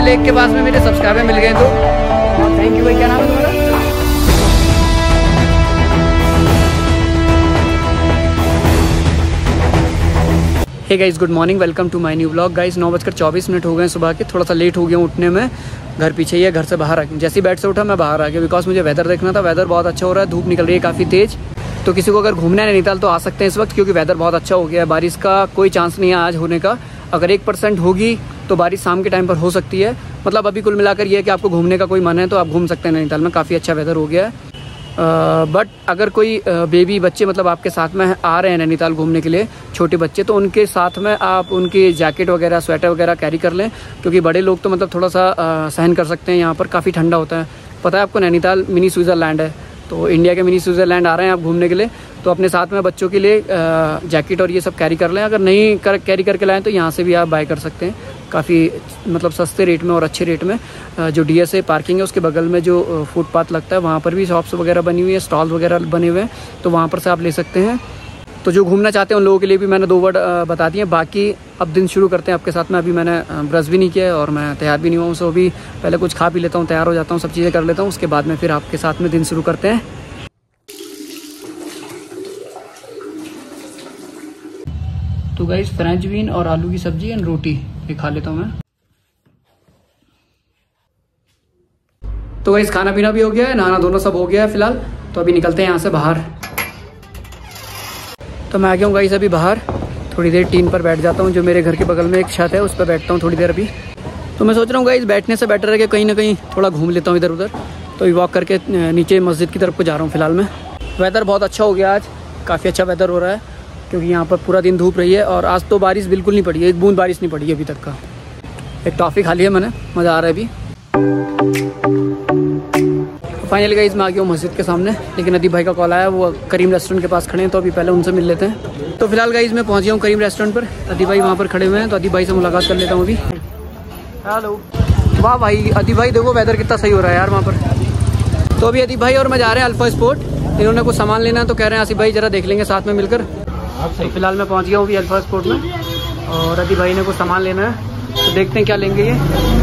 Lake के पास में मेरे सब्सक्राइबर मिल गए तो थैंक यू भाई। क्या नाम है तुम्हारा? Hey guys, good morning, welcome to my new blog. Guys 9:24 हो गए सुबह के, थोड़ा सा लेट हो गया उठने में। घर पीछे ही है, घर से बाहर आ गया। जैसे ही बेड से उठा मैं बाहर आ गया, बिकॉज मुझे वेदर देखना था। वेदर बहुत अच्छा हो रहा है, धूप निकल रही है काफ़ी तेज़। तो किसी को अगर घूमना है नैनीताल तो आ सकते हैं इस वक्त, क्योंकि वेदर बहुत अच्छा हो गया है। बारिश का कोई चांस नहीं है आज होने का। अगर 1% होगी तो बारिश शाम के टाइम पर हो सकती है। मतलब अभी कुल मिलाकर ये है कि आपको घूमने का कोई मन है तो आप घूम सकते हैं नैनीताल में, काफ़ी अच्छा वेदर हो गया है। बट अगर कोई बेबी बच्चे मतलब आपके साथ में आ रहे हैं नैनीताल घूमने के लिए, छोटे बच्चे, तो उनके साथ में आप उनकी जैकेट वगैरह, स्वेटर वगैरह कैरी कर लें, क्योंकि बड़े लोग तो मतलब थोड़ा सा सहन कर सकते हैं। यहाँ पर काफ़ी ठंडा होता है। पता है आपको, नैनीताल मिनी स्विट्ज़रलैंड है। तो इंडिया के मिनी स्विट्ज़रलैंड आ रहे हैं आप घूमने के लिए, तो अपने साथ में बच्चों के लिए जैकेट और ये सब कैरी कर लें। अगर नहीं कैरी करके लाएँ तो यहाँ से भी आप बाय कर सकते हैं, काफ़ी मतलब सस्ते रेट में और अच्छे रेट में। जो DSA पार्किंग है उसके बगल में जो फुटपाथ लगता है वहाँ पर भी शॉप्स वगैरह बनी हुई है, स्टॉल वगैरह बने हुए हैं, तो वहाँ पर से आप ले सकते हैं। तो जो घूमना चाहते हैं उन लोगों के लिए भी मैंने 2 वर्ड बता दिए। बाकी अब दिन शुरू करते हैं आपके साथ में। अभी मैंने ब्रश भी नहीं किया है और मैं तैयार भी नहीं हुआ हूँ, सो अभी पहले कुछ खा पी लेता हूँ, तैयार हो जाता हूँ, सब चीज़ें कर लेता हूँ, उसके बाद में फिर आपके साथ में दिन शुरू करते हैं। तो गाइस फ्रेंच बीन और आलू की सब्जी एंड रोटी ये खा लेता हूँ मैं। तो गाइस खाना पीना भी हो गया है, नहाना धोना सब हो गया है फिलहाल। तो अभी निकलते हैं यहाँ से बाहर। तो मैं आ गया हूँ गाइस अभी बाहर। थोड़ी देर टीन पर बैठ जाता हूँ, जो मेरे घर के बगल में एक छत है उस पर बैठता हूँ थोड़ी देर अभी। तो मैं सोच रहा हूँ गाइस बैठने से बेटर है कि कहीं ना कहीं थोड़ा घूम लेता हूँ इधर उधर। तो अभी वॉक करके नीचे मस्जिद की तरफ को जा रहा हूँ फिलहाल मैं। वेदर बहुत अच्छा हो गया आज, काफ़ी अच्छा वेदर हो रहा है, क्योंकि यहाँ पर पूरा दिन धूप रही है। और आज तो बारिश बिल्कुल नहीं पड़ी है, एक बूंद बारिश नहीं पड़ी है अभी तक का। एक टॉफ़ी खा ली है मैंने, मज़ा आ रहा है अभी। फाइनली गाइस मैं आ गया हूँ मस्जिद के सामने, लेकिन अदीब भाई का कॉल आया, वो करीम रेस्टोरेंट के पास खड़े हैं, तो अभी पहले उनसे मिल लेते हैं। तो फिलहाल गाइस मैं पहुँच गया हूँ करीम रेस्टोरेंट पर। अदीब भाई वहाँ पर खड़े हुए हैं, तो अदीब भाई से मुलाकात कर लेता हूँ अभी। हेलो। वाह भाई, अदीब भाई देखो वेदर कितना सही हो रहा है यार वहाँ पर। तो अभी अदीब भाई और मैं जा रहे हैं अल्फा स्पोर्ट। इन्होंने कुछ सामान लेना है तो कह रहे हैं आसिफ भाई जरा देख लेंगे साथ में मिलकर। तो फिलहाल मैं पहुँच गया हूँ अभी अल्फा स्पोर्ट में, और अदीब भाई ने कुछ सामान लेना है, तो देखते हैं क्या लेंगे ये।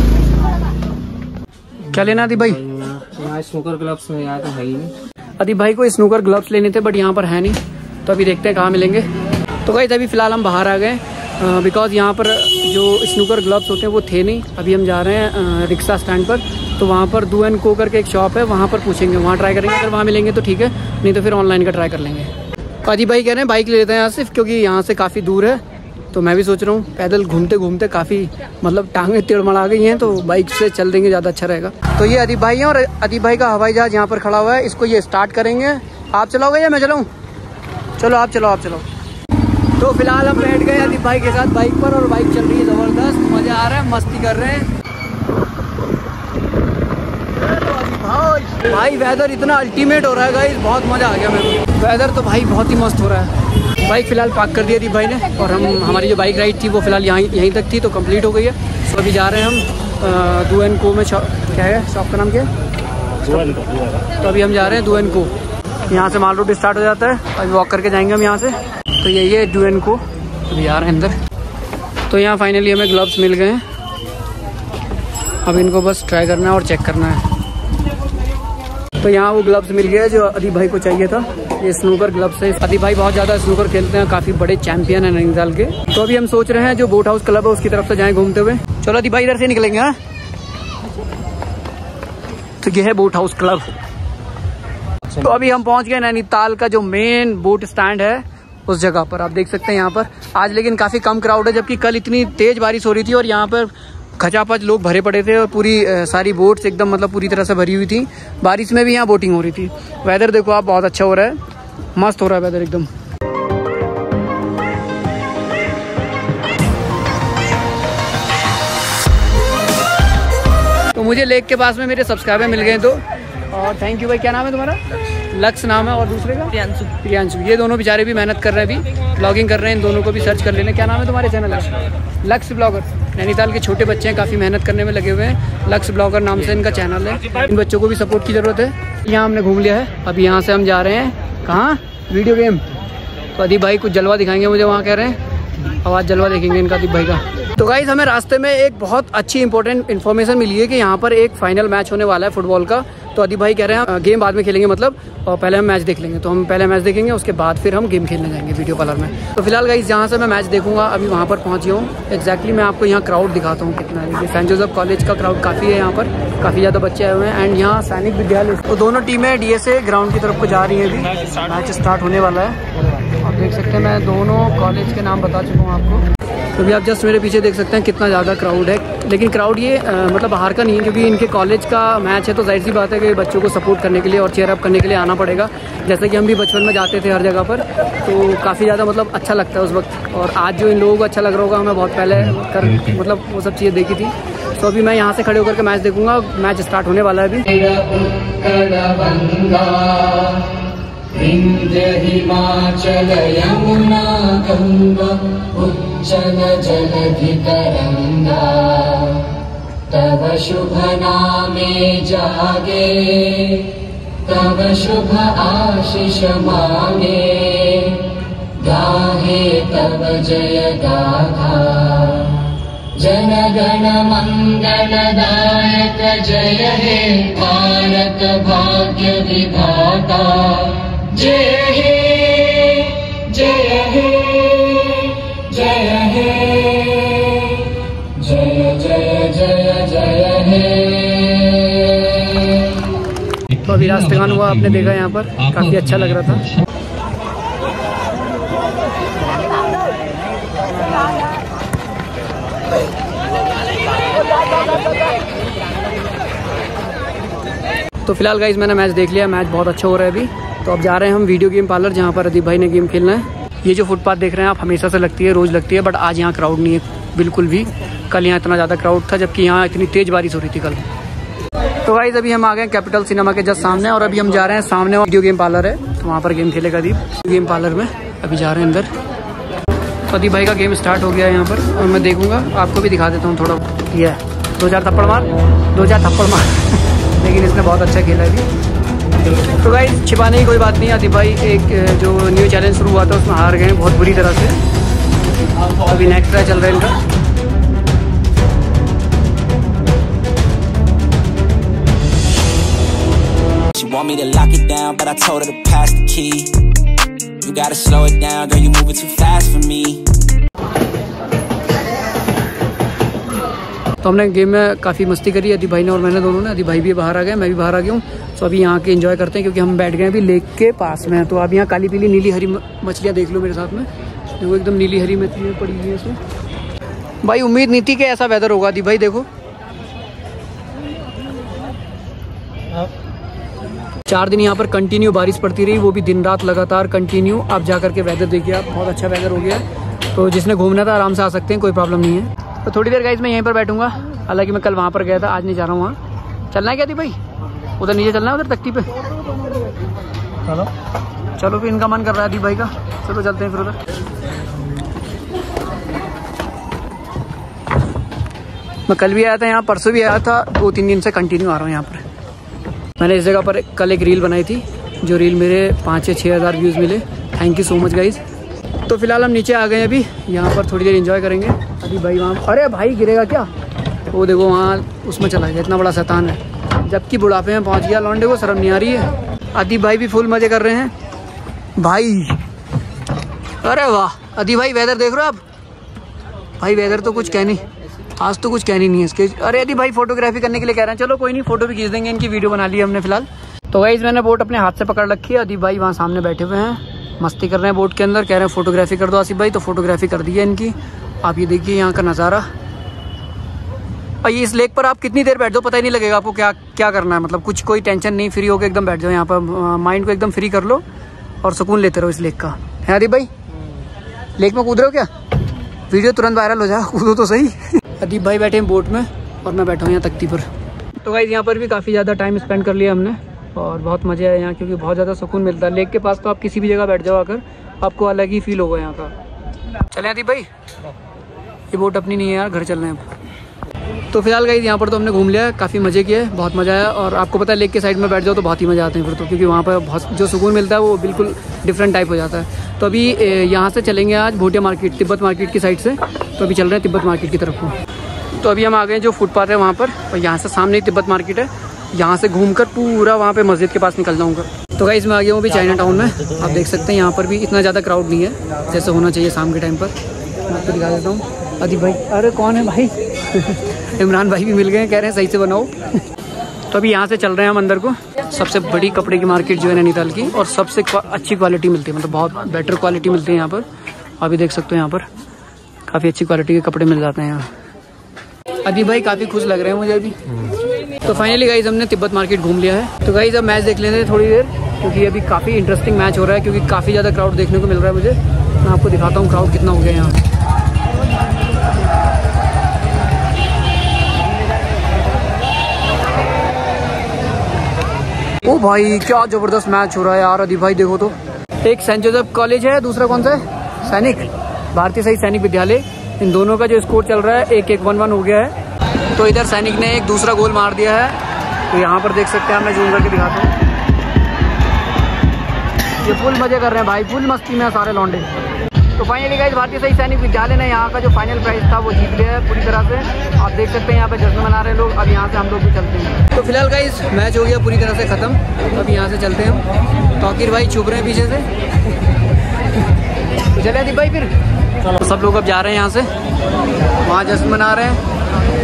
क्या लेना अदीब भाई? स्नूकर ग्लव्स में यहाँ तो है ही नहीं। अदीब भाई को स्नूकर ग्लव्स लेने थे, बट यहाँ पर है नहीं, तो अभी देखते हैं कहाँ मिलेंगे। तो गाइस अभी फ़िलहाल हम बाहर आ गए, बिकॉज़ यहाँ पर जो स्नूकर ग्लव्स होते हैं वो थे नहीं। अभी हम जा रहे हैं रिक्शा स्टैंड पर, तो वहाँ पर डू एंड को करके एक शॉप है, वहाँ पर पूछेंगे, वहाँ ट्राई करेंगे। अगर वहाँ मिलेंगे तो ठीक है, नहीं तो फिर ऑनलाइन का ट्राई कर लेंगे। अदीब भाई कह रहे हैं बाइक ले लेते हैं यहाँ से, क्योंकि यहाँ से काफ़ी दूर है। तो मैं भी सोच रहा हूँ पैदल घूमते घूमते काफ़ी मतलब टांगें टेढ़मड़ा गई हैं, तो बाइक से चल देंगे, ज़्यादा अच्छा रहेगा। तो ये अदीब भाई हैं, और अदीब भाई का हवाई जहाज़ यहाँ पर खड़ा हुआ है, इसको ये स्टार्ट करेंगे। आप चलाओगे या मैं चलाऊँ? चलो आप चलाओ, आप चलाओ। तो फिलहाल हम बैठ गए अदीब भाई के साथ बाइक पर, और बाइक चल रही है ज़बरदस्त, मज़ा आ रहा है, मस्ती कर रहे हैं। भाई वेदर इतना अल्टीमेट हो रहा है गाइस, बहुत मज़ा आ गया मेरे को। वेदर तो भाई बहुत ही मस्त हो रहा है। बाइक फ़िलहाल पार्क कर दिया अदीब भाई ने, और हमारी जो बाइक राइड थी वो फ़िलहाल यहीं तक थी, तो कंप्लीट हो गई है। तो अभी जा रहे हैं हम डू एंड को में। क्या है शॉप का नाम, क्या है? तो अभी हम जा रहे हैं डू एंड को। यहाँ से माल रोड स्टार्ट हो जाता है, अभी वॉक करके जाएंगे हम यहाँ से। तो यही है डू एंड को, अभी आ रहे हैं अंदर। तो यहाँ फाइनली हमें ग्लव्स मिल गए हैं, अब इनको बस ट्राई करना है और चेक करना है। तो यहाँ वो ग्लव्स मिल गया जो अदीब भाई को चाहिए था, ये स्नूकर ग्लव्स है। अदीब भाई बहुत ज़्यादा स्नूकर खेलते हैं, काफ़ी बड़े चैंपियन हैं नैनीताल के। तो अभी हम सोच रहे हैं जो बोट हाउस क्लब है उसकी तरफ से जाएं घूमते हुए। चलो अदीब भाई इधर से निकलेंगे। हाँ, तो ये है बोट हाउस क्लब। तो अभी हम पहुँच गए नैनीताल का जो मेन बोट स्टैंड है उस जगह पर। आप देख सकते हैं यहाँ पर आज लेकिन काफ़ी कम क्राउड है, जबकि कल इतनी तेज़ बारिश हो रही थी और यहाँ पर खचापच लोग भरे पड़े थे, और पूरी सारी बोट्स एकदम मतलब पूरी तरह से भरी हुई थी। बारिश में भी यहाँ बोटिंग हो रही थी। वेदर देखो आप, बहुत अच्छा हो रहा है, मस्त हो रहा है वेदर एकदम। तो मुझे लेक के पास में मेरे सब्सक्राइबर मिल गए, तो और थैंक यू भाई। क्या नाम है तुम्हारा? लक्ष्य नाम है, और दूसरे का? प्रियांशु। ये दोनों बेचारे भी मेहनत कर रहे हैं, अभी ब्लॉगिंग कर रहे हैं। इन दोनों को भी सर्च कर लेना। क्या नाम है तुम्हारे चैनल का? लक्ष्य ब्लॉगर। नैनीताल के छोटे बच्चे हैं, काफ़ी मेहनत करने में लगे हुए हैं। लक्ष्य ब्लॉगर नाम से इनका चैनल है। इन बच्चों को भी सपोर्ट की ज़रूरत है। यहाँ हमने घूम लिया है, अभी यहाँ से हम जा रहे हैं कहाँ? Video game. तो अदीब भाई कुछ जलवा दिखाएंगे मुझे, वहाँ कह रहे हैं। अब आज जलवा देखेंगे इनका अदीब भाई का। तो गाइज हमें रास्ते में एक बहुत अच्छी इंपॉर्टेंट इन्फॉर्मेशन मिली है कि यहाँ पर एक फाइनल मैच होने वाला है फुटबॉल का। तो अदीप भाई कह रहे हैं गेम बाद में खेलेंगे मतलब, और पहले हम मैच देख लेंगे। तो हम पहले मैच देखेंगे, उसके बाद फिर हम गेम खेलने जाएंगे वीडियो पार्लर में। तो फिलहाल गाइज जहाँ से मैं मैच देखूंगा अभी वहाँ पर पहुँच गया हूँ। एक्जैक्टली मैं आपको यहाँ क्राउड दिखाता हूँ कितना है। सेंट जोसेफ कॉलेज का क्राउड काफ़ी है, यहाँ पर काफ़ी ज़्यादा बच्चे आए हुए हैं। एंड यहाँ सैनिक विद्यालय, तो दोनों टीमें डीएसए ग्राउंड की तरफ को जा रही हैं। अभी मैच स्टार्ट होने वाला है। आप देख सकते हैं मैं दोनों कॉलेज के नाम बता चुका हूँ आपको। तो भी आप जस्ट मेरे पीछे देख सकते हैं कितना ज़्यादा क्राउड है। लेकिन क्राउड ये मतलब बाहर का नहीं है, क्योंकि इनके कॉलेज का मैच है। तो जाहिर सी बात है कि बच्चों को सपोर्ट करने के लिए और चेयर अप करने के लिए आना पड़ेगा। जैसे कि हम भी बचपन में जाते थे हर जगह पर, तो काफ़ी ज़्यादा मतलब अच्छा लगता है उस वक्त। और आज जो इन लोगों को अच्छा लग रहा होगा, हमें बहुत पहले मतलब वो सब चीज़ें देखी थी। तो अभी मैं यहाँ से खड़े होकर के मैच देखूँगा। मैच स्टार्ट होने वाला है अभी। विंध्य हिमाचल यमुना गंगा उज्जल जलधि तरंगा, तव शुभ नामे जागे, तव शुभ आशीष मांगे, गाहे तव जय गाथा, जन गण मंगलदायक जय हे भारत भाग्य विधाता, जय हे जय हे जय हे जय जय जय जय हे। तो अभी राष्ट्रगान हुआ, आपने देखा यहाँ पर काफ़ी अच्छा लग रहा था। तो फिलहाल गाइज मैंने मैच देख लिया। मैच बहुत अच्छा हो रहा है अभी। तो अब जा रहे हैं हम वीडियो गेम पार्लर, जहाँ पर अदीप भाई ने गेम खेलना है। ये जो फुटपाथ देख रहे हैं आप, हमेशा से लगती है, रोज़ लगती है, बट आज यहाँ क्राउड नहीं है बिल्कुल भी। कल यहाँ इतना ज़्यादा क्राउड था, जबकि यहाँ इतनी तेज़ बारिश हो रही थी कल। तो गाइज अभी हम आ गए कैपिटल सिनेमा के जस्ट सामने, और अभी हम जा रहे हैं सामने वीडियो गेम पार्लर है, तो वहाँ पर गेम खेलेगा अदीप गेम पार्लर में। अभी जा रहे हैं अंदर। तो अदीप भाई का गेम स्टार्ट हो गया है यहाँ पर, और मैं देखूँगा, आपको भी दिखा देता हूँ थोड़ा। ये 2-4 थप्पड़ मार, 2-4 थप्पड़ मार लेकिन इसने बहुत अच्छा खेला अभी। तो गाइस छिपाने की कोई बात नहीं है, अदीप भाई एक जो न्यू चैलेंज शुरू हुआ था उसमें हार गए बहुत बुरी तरह से। अभी नेक्स्ट ट्राई चल रहा है इनका। She want me to lock it down, but I told her to pass the key. You gotta slow it down, girl, you moving too fast for me. तो हमने गेम में काफ़ी मस्ती करी अदीप भाई ने और मैंने, दोनों ने। अदीप भाई भी बाहर आ गए, मैं भी बाहर आ गया हूँ। तो अभी यहाँ के एंजॉय करते हैं, क्योंकि हम बैठ गए अभी लेक के पास में। तो अब यहाँ काली पीली नीली हरी मछलियाँ देख लो मेरे साथ में, देखो एकदम नीली हरी मछलियाँ पड़ी हुई है इसमें। भाई उम्मीद नहीं थी कि ऐसा वेदर होगा अदीप भाई। देखो 4 दिन यहाँ पर कंटिन्यू बारिश पड़ती रही, वो भी दिन रात लगातार कंटिन्यू। आप जा करके वेदर देखिए आप, बहुत अच्छा वेदर हो गया है। तो जिसने घूमना था आराम से आ सकते हैं, कोई प्रॉब्लम नहीं है। तो थोड़ी देर गाइस मैं यहीं पर बैठूंगा। हालांकि मैं कल वहाँ पर गया था, आज नहीं जा रहा हूँ वहाँ। चलना है क्या थी भाई? उधर नीचे चलना है, उधर तख्ती पे। चलो चलो फिर, इनका मन कर रहा है अदीप भाई का, चलो चलते हैं फिर उधर। मैं कल भी आया था यहाँ, परसों भी आया था, 2-3 दिन से कंटिन्यू आ रहा हूँ यहाँ पर। मैंने इस जगह पर कल एक रील बनाई थी, जो रील मेरे 5 से 6 हज़ार व्यूज़ मिले। Thank you so much guys. तो फिलहाल हम नीचे आ गए अभी, यहाँ पर थोड़ी देर एंजॉय करेंगे। अदीप भाई वहाँ, अरे भाई गिरेगा क्या? वो देखो वहाँ उसमें चला गया, इतना बड़ा शैतान है, जबकि बुढ़ापे में पहुँच गया। लौंडे को शर्म नहीं आ रही है। अदीप भाई भी फुल मज़े कर रहे हैं भाई। अरे वाह अदीप भाई, वेदर देख रहे हो आप भाई? वेदर तो कुछ कहनी, आज तो कुछ कहनी नहीं है इसके। अरे अदीप भाई फोटोग्राफी करने के लिए कह रहे हैं, चलो कोई नहीं, फोटो भी खींच देंगे। इनकी वीडियो बना ली हमने फिलहाल। तो गाइस मैंने बोट अपने हाथ से पकड़ रखी है। अदीप भाई वहाँ सामने बैठे हुए हैं, मस्ती कर रहे हैं बोट के अंदर, कह रहे हैं फोटोग्राफी कर दो आसिफ भाई। तो फोटोग्राफी कर दी है इनकी। आप ये देखिए यहाँ का नज़ारा। भाई इस लेक पर आप कितनी देर बैठ दो पता ही नहीं लगेगा आपको क्या क्या करना है। मतलब कुछ कोई टेंशन नहीं, फ्री होकर एकदम बैठ जाओ यहाँ पर, माइंड को एकदम फ्री कर लो और सुकून लेते रहो इस लेक का। है अदीप भाई? लेक में कूद रहे हो क्या? वीडियो तुरंत वायरल हो जाए, कूदो तो सही। अदीप भाई बैठे हैं बोट में और मैं बैठा हूँ यहाँ तख्ती पर। तो गाइस यहाँ पर भी काफ़ी ज़्यादा टाइम स्पेंड कर लिया हमने और बहुत मज़े आया यहाँ, क्योंकि बहुत ज़्यादा सुकून मिलता है। लेक के पास तो आप किसी भी जगह बैठ जाओ आकर, आपको अलग ही फील होगा यहाँ का। चलें अदीप भाई? ये बोट अपनी नहीं है यार, घर चल रहे हैं अब। तो फिलहाल गाइस यहाँ पर तो हमने घूम लिया है, काफ़ी मज़े किए, बहुत मज़ा आया। और आपको पता है लेक के साइड में बैठ जाओ तो बहुत ही मज़ा आते हैं फिर तो, क्योंकि वहाँ पर बहुत जो सुकून मिलता है वो बिल्कुल डिफरेंट टाइप हो जाता है। तो अभी यहाँ से चलेंगे आज भोटिया मार्केट, तिब्बत मार्केट की साइड से। तो अभी चल रहे हैं तिब्बत मार्केट की तरफ को। तो अभी हम आ गए जो फुटपाथ है वहाँ पर, और यहाँ से सामने ही तिब्बत मार्केट है। यहाँ से घूमकर पूरा वहाँ पे मस्जिद के पास निकल जाऊँगा। तो गाइस मैं आ गया हूँ अभी चाइना टाउन में। आप देख सकते हैं यहाँ पर भी इतना ज़्यादा क्राउड नहीं है जैसे होना चाहिए शाम के टाइम पर। मैं आपको दिखा देता हूँ। अदीब भाई, अरे कौन है भाई? इमरान भाई भी मिल गए, कह रहे हैं सही से बनाओ। तो अभी यहाँ से चल रहे हैं हम अंदर को। सबसे बड़ी कपड़े की मार्केट जो है नैनीताल की, और सबसे अच्छी क्वालिटी मिलती है, मतलब बहुत बेटर क्वालिटी मिलती है यहाँ पर। अभी देख सकते हो यहाँ पर काफ़ी अच्छी क्वालिटी के कपड़े मिल जाते हैं यहाँ। अदीब भाई काफ़ी खुश लग रहे हैं मुझे अभी। तो फाइनली गाइज हमने तिब्बत मार्केट घूम लिया है। तो गाइज अब मैच देख लेते हैं थोड़ी देर, क्योंकि अभी काफ़ी इंटरेस्टिंग मैच हो रहा है, क्योंकि काफ़ी ज़्यादा क्राउड देखने को मिल रहा है मुझे। मैं आपको दिखाता हूँ क्राउड कितना हो गया यहाँ। ओ भाई क्या ज़बरदस्त मैच हो रहा है यार। अदीब भाई देखो तो, एक सेंट जोसेफ कॉलेज है, दूसरा कौन सा है? सैनिक, भारतीय सही सैनिक विद्यालय। इन दोनों का जो स्कोर चल रहा है 1-1 हो गया है। तो इधर सैनिक ने एक दूसरा गोल मार दिया है। तो यहाँ पर देख सकते हैं, मैं जूम करके दिखाता हूँ। ये फुल मजे कर रहे हैं भाई, फुल मस्ती में है सारे लौंडे। तो फाइनली गाइस भारतीय सही सैनिक विद्यालय ने यहाँ का जो फाइनल प्राइज था वो जीत लिया है पूरी तरह से। आप देख सकते हैं यहाँ पे जश्न मना रहे हैं लोग। अब यहाँ से हम लोग भी चलते हैं। तो फिलहाल गाइस मैच हो गया पूरी तरह से खत्म। अब यहाँ से चलते हैं हम। तौकीर भाई छुप रहे हैं पीछे से। तो चले अदीब भाई फिर। तो सब लोग अब जा रहे हैं यहाँ से, वहाँ जश्न मना रहे हैं।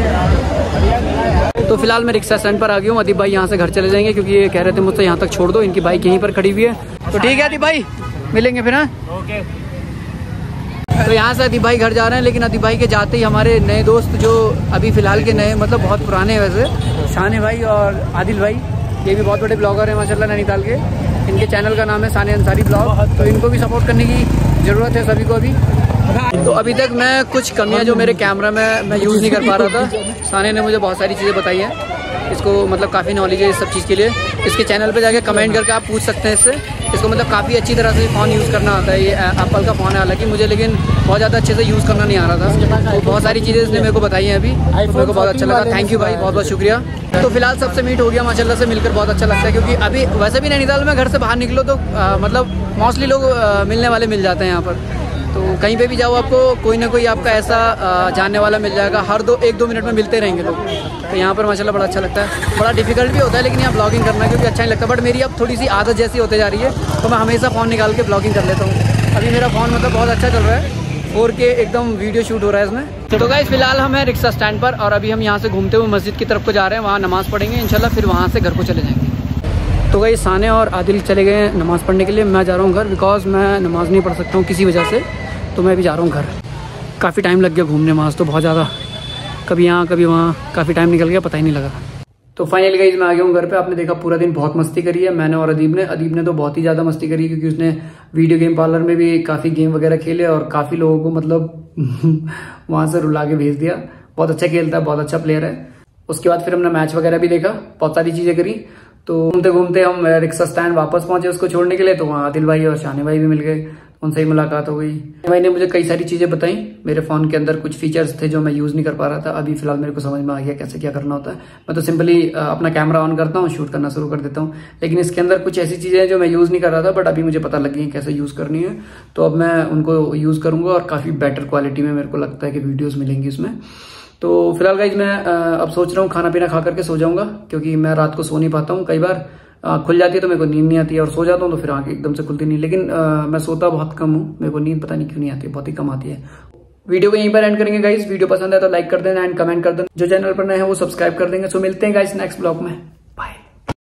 तो फिलहाल मैं रिक्शा स्टैंड पर आ गया हूँ। अदीब भाई यहाँ से घर चले जाएंगे, क्योंकि ये कह रहे थे मुझसे यहाँ तक छोड़ दो, इनकी बाइक यहीं पर खड़ी हुई है। तो ठीक है अदीब भाई, मिलेंगे फिर। हाँ ओके। तो यहाँ से अदीब भाई घर जा रहे हैं, लेकिन अदीब भाई के जाते ही हमारे नए दोस्त जो अभी फिलहाल के नए, मतलब बहुत पुराने हैं वैसे, साने भाई और आदिल भाई, ये भी बहुत बड़े ब्लॉगर हैं माशाल्लाह नैनीताल के। इनके चैनल का नाम है साने अंसारी ब्लॉग। तो इनको भी सपोर्ट करने की ज़रूरत है सभी को अभी। तो अभी तक मैं कुछ कमियां जो मेरे कैमरा में मैं यूज़ नहीं कर पा रहा था, साने ने मुझे बहुत सारी चीज़ें बताई हैं। इसको मतलब काफ़ी नॉलेज है इस सब चीज़ के लिए। इसके चैनल पे जाके कमेंट करके आप पूछ सकते हैं इससे। इसको मतलब काफ़ी अच्छी तरह से फ़ोन यूज़ करना आता है। ये एप्पल का फ़ोन है हालांकि मुझे, लेकिन बहुत ज़्यादा अच्छे से यूज़ करना नहीं आ रहा था। तो बहुत सारी चीज़ें इसने मेरे को बताई हैं अभी, तो मेरे को बहुत अच्छा लगा। थैंक यू भाई, बहुत बहुत शुक्रिया। तो फिलहाल सबसे मीट हो गया माशाल्लाह से, मिलकर बहुत अच्छा लगता है। क्योंकि अभी वैसे भी नैनीताल में घर से बाहर निकलो तो मतलब मोस्टली लोग मिलने वाले मिल जाते हैं यहाँ पर। तो कहीं पे भी जाओ आपको कोई ना कोई आपका ऐसा जानने वाला मिल जाएगा। हर 1-2 मिनट में मिलते रहेंगे लोग। तो यहाँ पर माशाल्लाह बड़ा अच्छा लगता है। बड़ा डिफिकल्ट भी होता है लेकिन यहाँ ब्लॉगिंग करना, क्योंकि अच्छा नहीं लगता। बट मेरी अब थोड़ी सी आदत जैसी होते जा रही है, तो मैं हमेशा फ़ोन निकाल के ब्लॉगिंग कर लेता हूँ। अभी मेरा फ़ोन मतलब बहुत अच्छा चल रहा है, 4K एकदम वीडियो शूट हो रहा है इसमें। तो गाइस फिलहाल हम हैं रिक्शा स्टैंड पर, और अभी हम यहाँ से घूमते हुए मस्जिद की तरफ को जा रहे हैं। वहाँ नमाज़ पढ़ेंगे इंशाल्लाह, फिर वहाँ से घर को चले जाएंगे। तो गाइस साने और आदिल चले गए नमाज़ पढ़ने के लिए। मैं जा रहा हूँ घर, बिकॉज मैं नमाज़ नहीं पढ़ सकता हूँ किसी वजह से। तो मैं भी जा रहा हूँ घर। काफ़ी टाइम लग गया घूमने में आज तो, बहुत ज़्यादा, कभी यहाँ कभी वहाँ, काफ़ी टाइम निकल गया, पता ही नहीं लगा। तो फाइनली गाइस मैं आ गया हूँ घर पे। आपने देखा पूरा दिन बहुत मस्ती करी है मैंने और अदीब ने तो बहुत ही ज़्यादा मस्ती करी है, क्योंकि उसने वीडियो गेम पार्लर में भी काफ़ी गेम वगैरह खेले और काफ़ी लोगों को मतलब वहाँ से रुला के भेज दिया। बहुत अच्छा खेलता है, बहुत अच्छा प्लेयर है। उसके बाद फिर हमने मैच वगैरह भी देखा, बहुत सारी चीज़ें करी। तो घूमते घूमते हम रिक्शा स्टैंड वापस पहुंचे उसको छोड़ने के लिए। तो वहाँ आदिल भाई और शाने भाई भी मिल गए, उनसे ही मुलाकात हो गई। भाई ने मुझे कई सारी चीज़ें बताई। मेरे फ़ोन के अंदर कुछ फीचर्स थे जो मैं यूज़ नहीं कर पा रहा था। अभी फिलहाल मेरे को समझ में आ गया कैसे क्या करना होता है। मैं तो सिंपली अपना कैमरा ऑन करता हूँ, शूट करना शुरू कर देता हूँ। लेकिन इसके अंदर कुछ ऐसी चीज़ें हैं जो मैं यूज़ नहीं कर रहा था, बट अभी मुझे पता लग गई है कैसे यूज़ करनी है। तो अब मैं उनको यूज़ करूँगा और काफ़ी बेटर क्वालिटी में मेरे को लगता है कि वीडियोज़ मिलेंगी उसमें। तो फिलहाल गाइज मैं अब सोच रहा हूँ खाना पीना खा करके सो जाऊँगा, क्योंकि मैं रात को सो नहीं पाता हूँ। कई बार खुल जाती है तो मेरे को नींद नहीं आती है, और सो जाता हूँ तो फिर आंखें एकदम से खुलती नहीं। लेकिन मैं सोता बहुत कम हूँ, मेरे को नींद पता नहीं क्यों नहीं आती है, बहुत ही कम आती है। वीडियो को यहीं पर एंड करेंगे गाइस। वीडियो पसंद है तो लाइक कर देना एंड कमेंट कर देना। जो चैनल पर नए हैं वो सब्सक्राइब कर देंगे। सो मिलते हैं गाइस नेक्स्ट ब्लॉग में।